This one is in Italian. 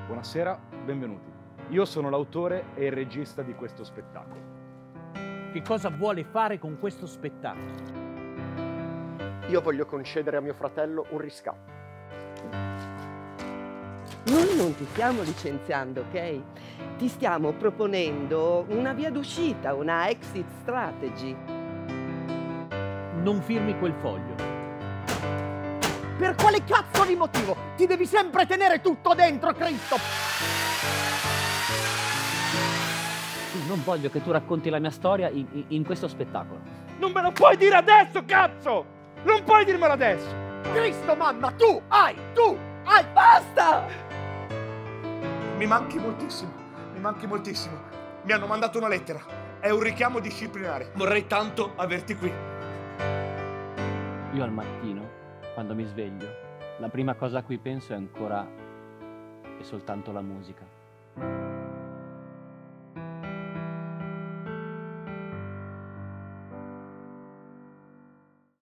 Buonasera, benvenuti. Io sono l'autore e il regista di questo spettacolo. Che cosa vuole fare con questo spettacolo? Io voglio concedere a mio fratello un riscatto. Noi non ti stiamo licenziando, ok? Ti stiamo proponendo una via d'uscita, una exit strategy. Non firmi quel foglio. Per quale cazzo di motivo ti devi sempre tenere tutto dentro, Cristo? Non voglio che tu racconti la mia storia in questo spettacolo. Non me lo puoi dire adesso, cazzo! Non puoi dirmelo adesso! Cristo, mamma, tu hai, Basta! Mi manchi moltissimo, mi manchi moltissimo. Mi hanno mandato una lettera. È un richiamo disciplinare. Vorrei tanto averti qui. Io al mattino, quando mi sveglio, la prima cosa a cui penso è soltanto la musica.